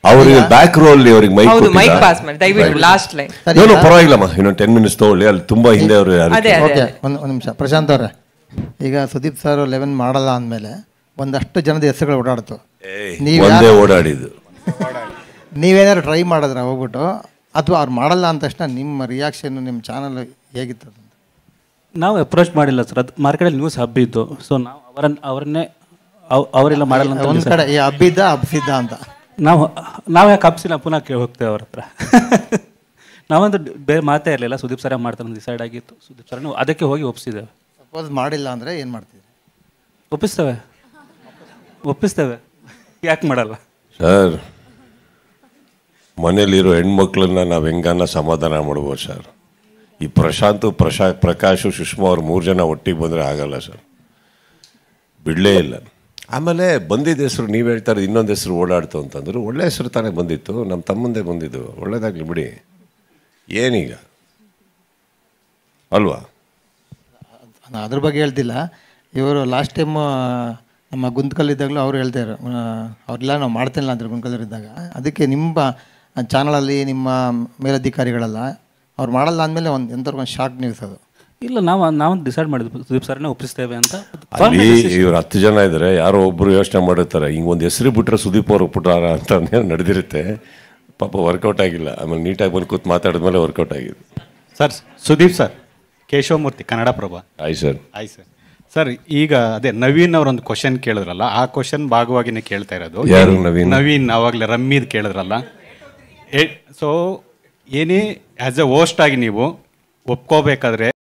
ಅವ್ರಿಗೆ back row ಅವ್ರಿಗೆ mic pass ಮಾಡಿ ದಯವಿಟ್ಟು ಲಾಸ್ಟ್ ಲೈನ್. ಪರವಾಗಿಲ್ಲಮ್ಮ, ಇನ್ನೊಂದು 10 minutes ತಗೊಳ್ಳಿ. ಅಲ್ಲಿ ತುಂಬಾ ಹಿಂದೆ ಅವರು. ಒಂದು ನಿಮಿಷ ಪ್ರಶಾಂತ್ ಅವ್ರೆ, ಈಗ ಸುದೀಪ್ ಸರ್ 11 ಮಾಡಲ್ಲ ಅಂದಮೇಲೆ ಒಂದಷ್ಟು ಜನದ ಹೆಸರುಗಳು ಓಡಾಡ್ತು. ಒಂದೇ ಓಡಾಡಿದ್ದು. ನೀವೇನಾದ್ರು ಟ್ರೈ ಮಾಡಿದ್ರೆ ಹೋಗ್ಬಿಟ್ಟು, ಅಥವಾ ಅವ್ರು ಮಾಡಲ್ಲ ಅಂದ ತಕ್ಷಣ ನಿಮ್ಮ ರಿಯಾಕ್ಷನ್ ನಿಮ್ಮ ಚಾನಲ್ ಹೇಗಿತ್ತು? ನಾವು ಅಪ್ರೋಚ್ ಮಾಡಿಲ್ಲ ಸರ್, ಅದು ಮಾರ್ಕೆಟಲ್ಲಿ ನ್ಯೂಸ್ ಹಬ್ಬಿತ್ತು. ಸೊ ನಾವು ಅವರನ್ನೇ ಅವರೆಲ್ಲ ಮಾಡಲ್ಲ ಅಂತ ಒಂದು ಕಡೆ ಹಬ್ಸಿದ್ದ ಅಂತ ನಾವು ಯಾಕೆ ಹಬ್ಸಿಲ್ಲ, ಪುನಃ ಹೋಗ್ತೇವೆ ಅವ್ರ ಹತ್ರ. ನಾವಂತೂ ಬೇರೆ ಮಾತೇ ಇರಲಿಲ್ಲ, ಸುದೀಪ್ ಸರ ಮಾಡ್ತಾರೆ ಡಿಸೈಡ್ ಆಗಿತ್ತು. ಸುದೀಪ್ ಸರ್ ಅದಕ್ಕೆ ಹೋಗಿ ಒಪ್ಪಿಸಿದ್ದೇವೆ. ಸಪೋಸ್ ಮಾಡಿಲ್ಲ ಅಂದರೆ ಏನು ಮಾಡ್ತೀವಿ? ಒಪ್ಪಿಸ್ತೇವೆ, ಯಾಕೆ ಮಾಡಲ್ಲ ಸರ್? ಮನೇಲಿರೋ ಹೆಣ್ಮಕ್ಳನ್ನ ನಾವು ಹೆಂಗನ್ನ ಸಮಾಧಾನ ಮಾಡ್ಬೋದು ಸರ್. ಈ ಪ್ರಕಾಶ್ ಸುಷ್ಮಾ ಅವ್ರು 3 ಜನ ಒಟ್ಟಿಗೆ ಬಂದರೆ ಆಗಲ್ಲ ಸರ್, ಬಿಡಲೇ ಇಲ್ಲ. ಆಮೇಲೆ ಬಂದಿದ್ದ ಹೆಸರು ನೀವು ಹೇಳ್ತಾರೆ, ಇನ್ನೊಂದು ಹೆಸರು ಓಡಾಡ್ತು ಅಂತಂದ್ರು. ಒಳ್ಳೆ ಹೆಸರು ತಾನೇ ಬಂದಿತ್ತು, ನಮ್ಮ ತಮ್ಮಂದೇ ಬಂದಿದ್ದು. ಒಳ್ಳೇದಾಗಲಿ ಬಿಡಿ, ಏನೀಗ ಅಲ್ವಾ? ನಾನು ಅದ್ರ ಬಗ್ಗೆ ಹೇಳ್ತಿಲ್ಲ. ಇವರು ಲಾಸ್ಟ್ ಟೈಮ್ ನಮ್ಮ ಗುಂತ್ಕಲ್ಲಿದ್ದಾಗಲೂ ಅವ್ರು ಹೇಳ್ತಾಯಿದ್ರು, ಅವ್ರೆಲ್ಲ ನಾವು ಮಾಡ್ತಿಲ್ಲ ಅಂದ್ರೆ ಗುಂತ್ಕಲ್ಲಿದ್ದಾಗ. ಅದಕ್ಕೆ ನಿಮ್ಮ ಚಾನಲಲ್ಲಿ ನಿಮ್ಮ ಮೇಲಧಿಕಾರಿಗಳೆಲ್ಲ ಅವ್ರು ಮಾಡಲ್ಲ ಅಂದಮೇಲೆ ಎಂಥವ್ರಿಗೊಂದು ಶಾಕ್ ನ್ಯೂಸ್ ಅದು. ಇಲ್ಲ, ನಾವು ಡಿಸೈಡ್ ಮಾಡಿದ್ವಿ ಸುದೀಪ್ ಸರ್ನೇ ಒಪ್ಪಿಸ್ತೇವೆ ಅಂತ. ಅಲ್ಲಿ ಇವ್ರು 10 ಜನ ಇದ್ದಾರೆ, ಯಾರೋ ಒಬ್ಬರು ಯೋಚನೆ ಮಾಡಿರ್ತಾರೆ, ಹಿಂಗೆ ಒಂದು ಹೆಸರು ಬಿಟ್ಟರೆ ಸುದೀಪ್ ಅವ್ರು ಬಿಟ್ಟಾರ ಅಂತ ನಡೆದಿರುತ್ತೆ. ಪಾಪ ವರ್ಕೌಟ್ ಆಗಿಲ್ಲ. ಆಮೇಲೆ ನೀಟಾಗಿ ಬಂದು ಕೂತು ಮಾತಾಡಿದ್ಮೇಲೆ ವರ್ಕೌಟ್ ಆಗಿದೆ. Sir Sudeep sir, Keshavamurthy, Kannadaprabha. ಆಯ್ತು ಸರ್. ಆಯ್ತು ಸರ್. ಸರ್ ಈಗ ಅದೇ ನವೀನ್ ಅವರೊಂದು ಕ್ವಶನ್ ಕೇಳಿದ್ರಲ್ಲ, ಆ ಕ್ವಶನ್ ಭಾಗವಾಗಿನೇ ಕೇಳ್ತಾ ಇರೋದು. ಯಾರು ನವೀನ್ ಅವಾಗಲೇ ರಮ್ಮಿದ್ ಕೇಳಿದ್ರಲ್ಲ. ಸೊ ಏನೇ ಆ್ಯಸ್ ಎ ಹೋಸ್ಟ್ ಆಗಿ ನೀವು ಒಪ್ಕೋಬೇಕಾದ್ರೆ